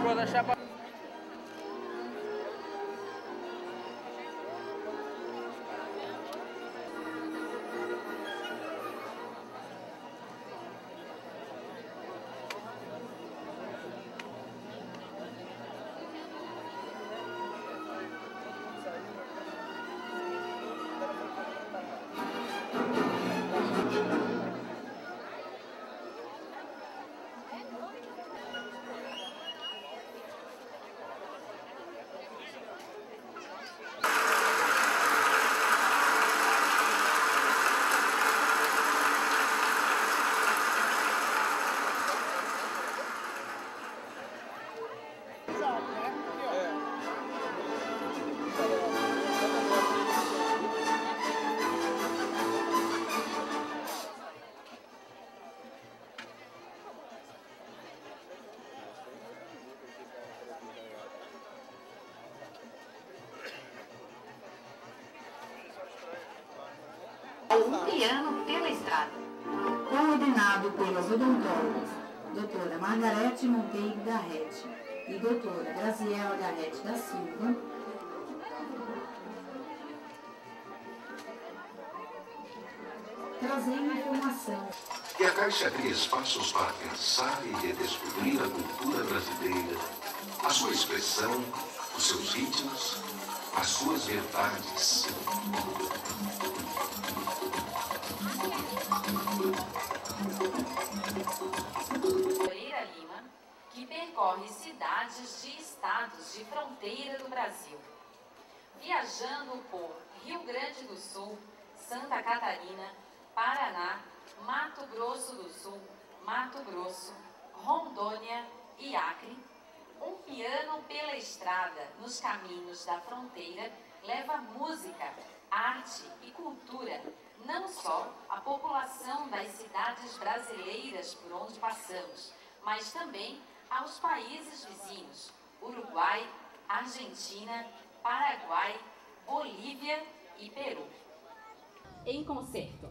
Chapa da chapa. Um piano pela estrada. Coordenado pelas odontólogas doutora Margarete Monteiro Garrete e doutora Graziela Garrete da Silva, trazendo informação. E a Caixa cria espaços para pensar e redescobrir a cultura brasileira, a sua expressão, os seus ritmos, as suas verdades. Moreira Lima, que percorre cidades de estados de fronteira do Brasil, viajando por Rio Grande do Sul, Santa Catarina, Paraná, Mato Grosso do Sul, Mato Grosso, Rondônia e Acre. Um piano pela estrada nos caminhos da fronteira leva música, arte e cultura não só à população das cidades brasileiras por onde passamos, mas também aos países vizinhos, Uruguai, Argentina, Paraguai, Bolívia e Peru. Em concerto.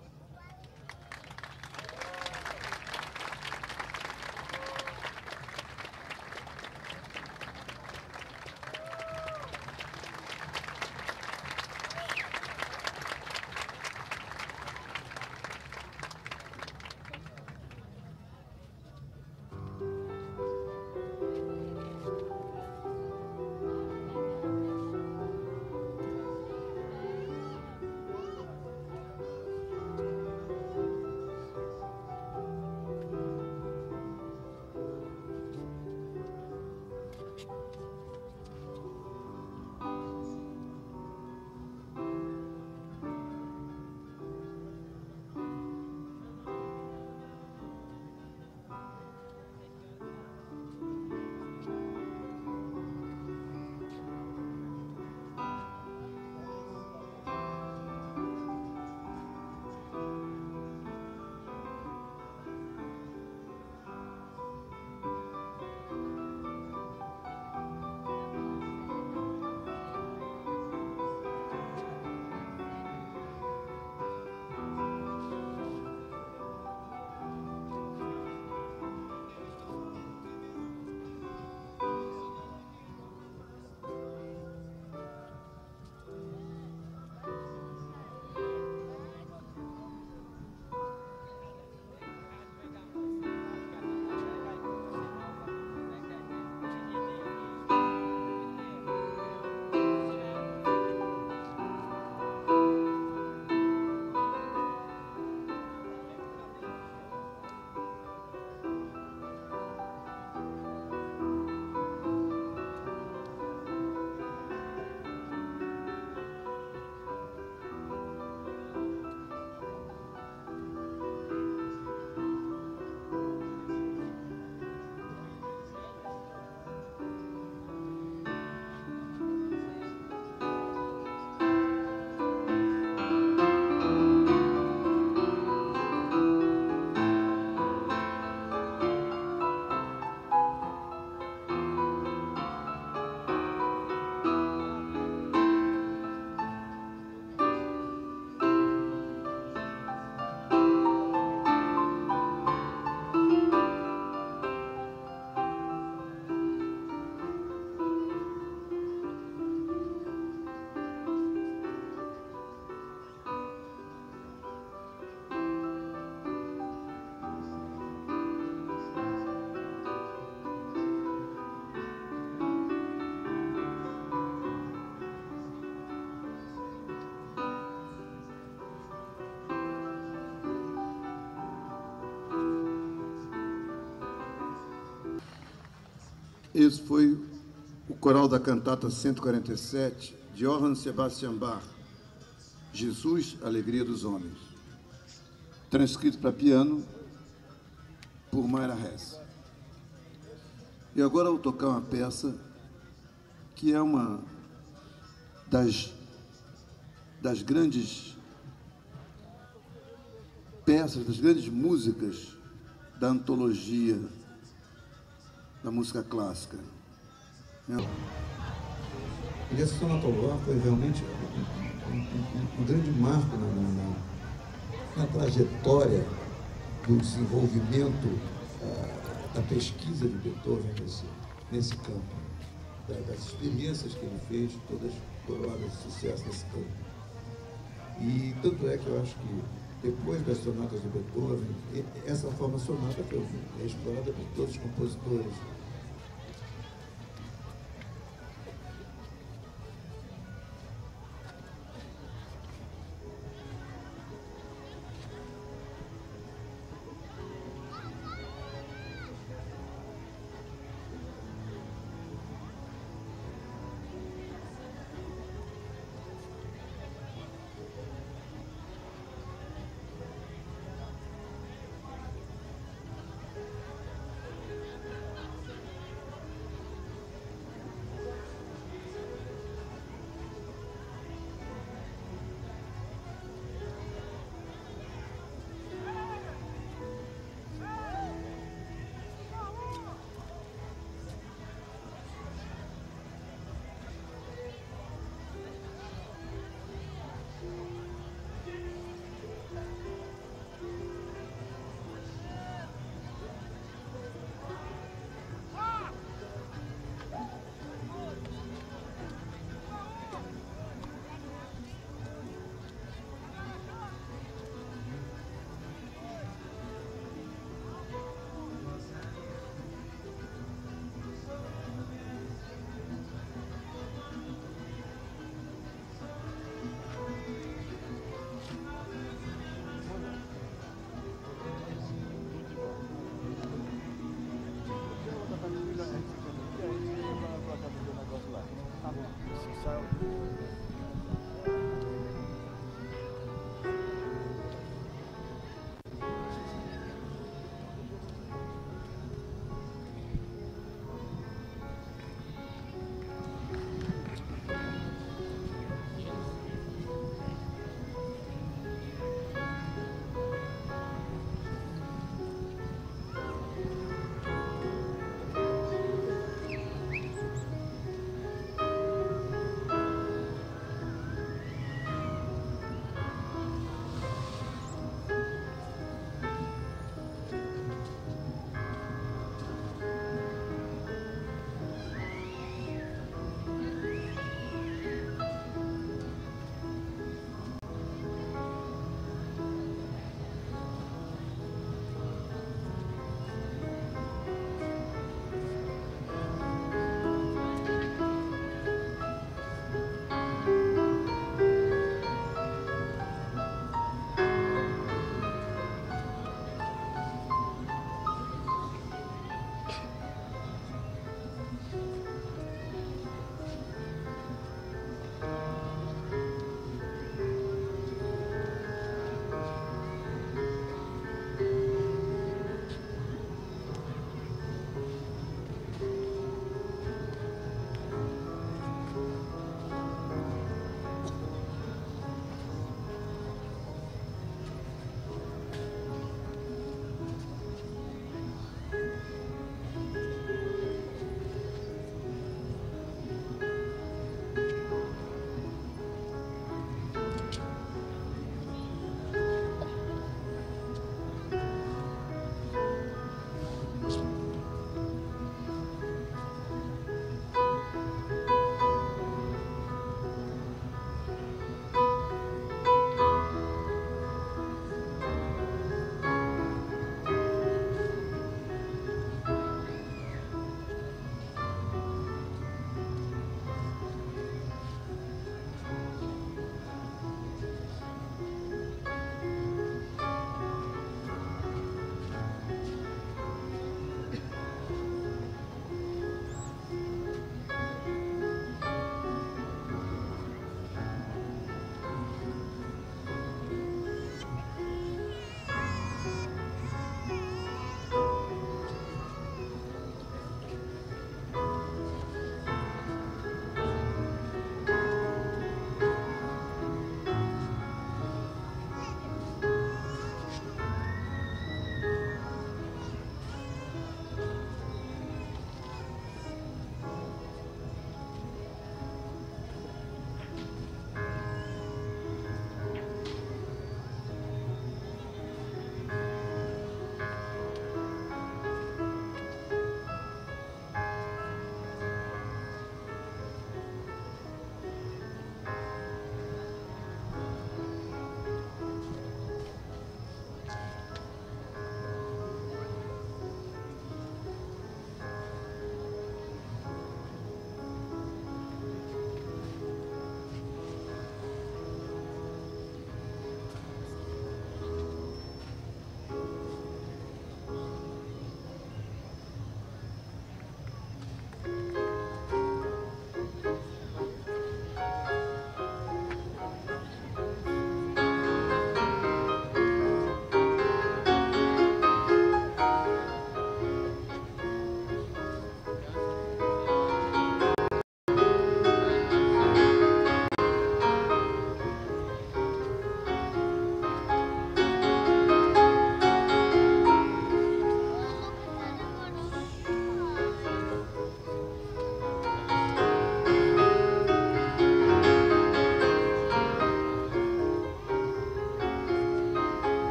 Esse foi o coral da cantata 147 de Johann Sebastian Bach, Jesus, Alegria dos Homens, transcrito para piano por Mayra Hess. E agora eu vou tocar uma peça que é uma das grandes peças, das grandes músicas da antologia da música clássica. E essa sonata ao Ló foi realmente um grande marco na trajetória do desenvolvimento da pesquisa de Beethoven nesse campo, das experiências que ele fez, todas coroadas de sucesso nesse campo. E tanto é que eu acho que depois das sonatas de Beethoven, essa forma sonata foi explorada por todos os compositores.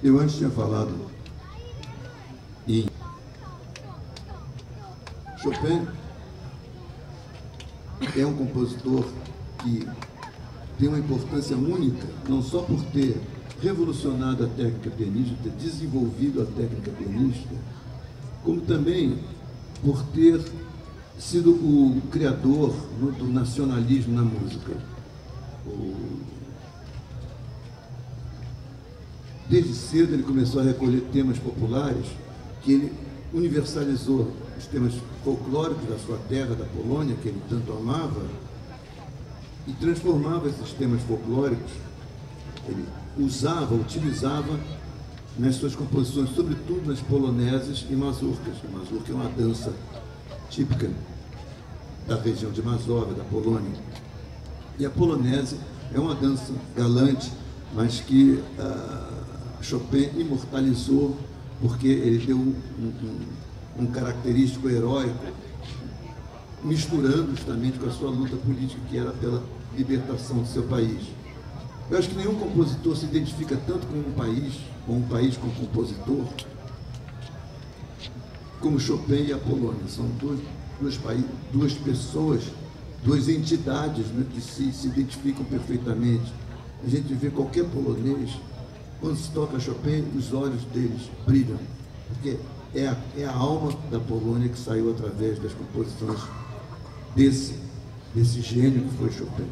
Eu antes tinha falado em Chopin. É um compositor que tem uma importância única, não só por ter revolucionado a técnica pianística, ter desenvolvido a técnica pianística, como também por ter sido o criador do nacionalismo na música. Desde cedo ele começou a recolher temas populares que ele universalizou, os temas folclóricos da sua terra, da Polônia, que ele tanto amava, e transformava esses temas folclóricos, ele utilizava nas suas composições, sobretudo nas polonesas e mazurcas. A mazurca é uma dança típica da região de Mazóvia, da Polônia. E a polonesa é uma dança galante, mas que Chopin imortalizou, porque ele deu um característico heróico, misturando justamente com a sua luta política, que era pela libertação do seu país. Eu acho que nenhum compositor se identifica tanto com um país como compositor, como Chopin e a Polônia. São duas pessoas, duas entidades, né, que se identificam perfeitamente. A gente vê qualquer polonês, quando se toca Chopin, os olhos deles brilham, porque é a alma da Polônia que saiu através das composições desse gênio que foi Chopin.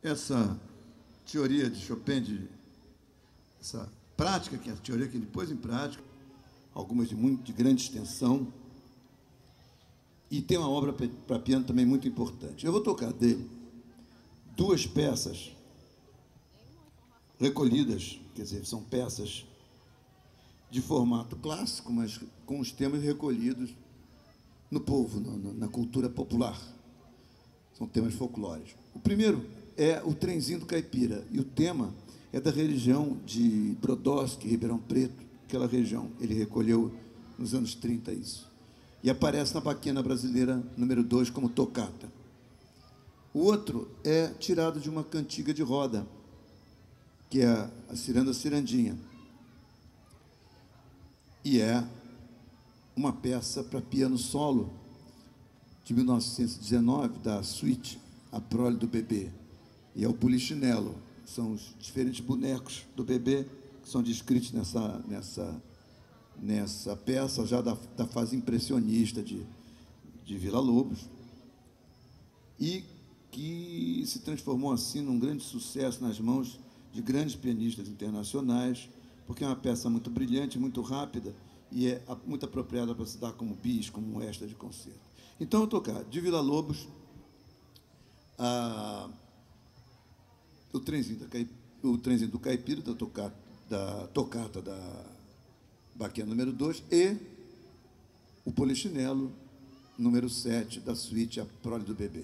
essa teoria de Chopin, essa prática, que é a teoria que ele pôs em prática, algumas de grande extensão, e tem uma obra para piano também muito importante. Eu vou tocar dele 2 peças recolhidas, quer dizer, são peças de formato clássico, mas com os temas recolhidos no povo, na cultura popular. São temas folclóricos. O primeiro é o Trenzinho do Caipira, e o tema é da região de Brodowski, Ribeirão Preto, aquela região. Ele recolheu nos anos 30 isso. E aparece na Baquena Brasileira, número 2, como tocata. O outro é tirado de uma cantiga de roda, que é a Ciranda Cirandinha. E é uma peça para piano solo, de 1919, da suíte A Prole do Bebê. E é o Polichinelo. São os diferentes bonecos do bebê que são descritos nessa peça, já da fase impressionista de Villa-Lobos, e que se transformou, assim, num grande sucesso nas mãos de grandes pianistas internacionais, porque é uma peça muito brilhante, muito rápida, e é muito apropriada para se dar como bis, como um extra de concerto. Então, eu vou tocar de Villa-Lobos o Trenzinho do Caipira, da tocata da Baquena número 2, e o Polichinelo, número 7, da suíte A Prole do Bebê.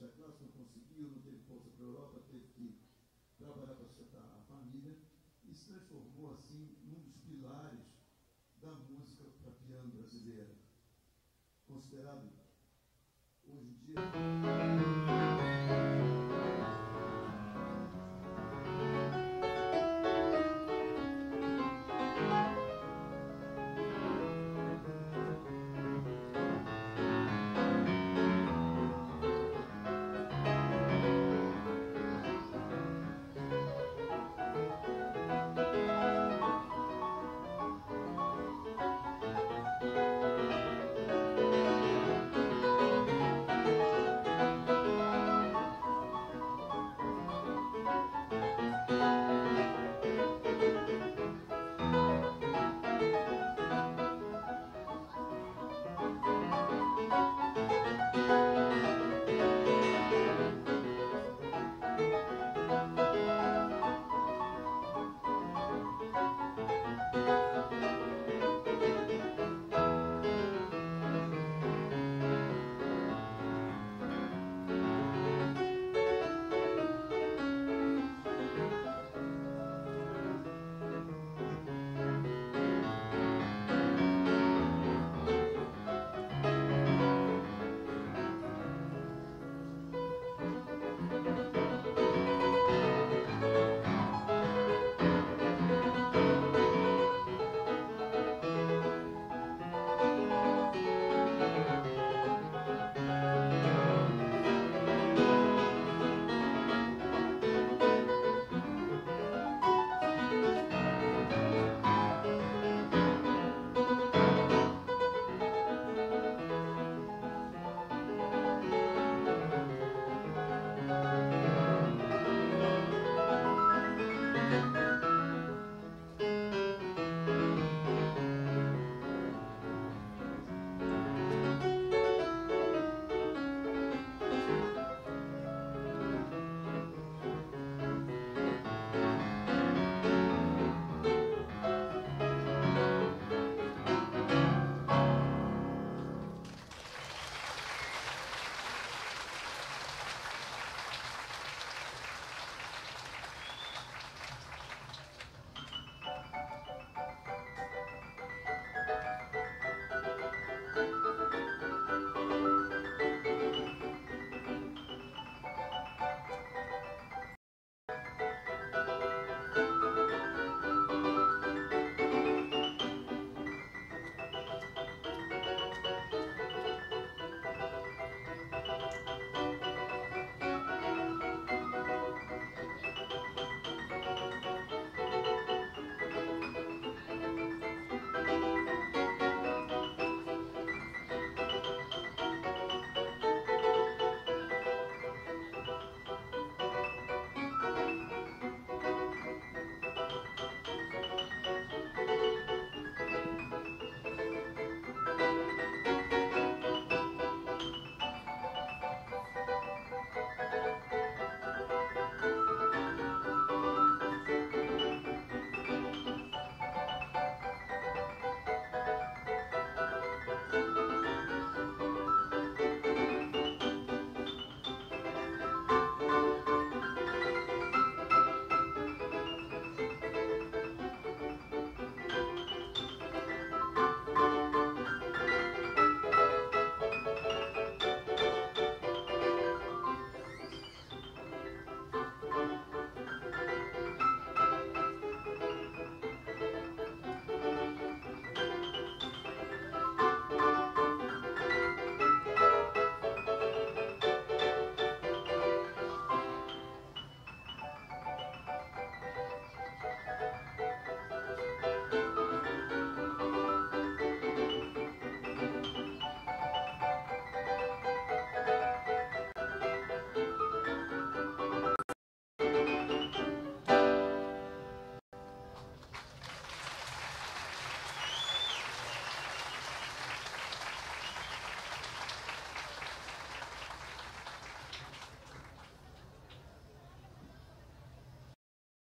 cientista clássico, não conseguiu, não teve força para a Europa, teve que trabalhar para sustentar a família e se transformou, assim, num dos pilares da música para piano brasileira. Considerado, hoje em dia,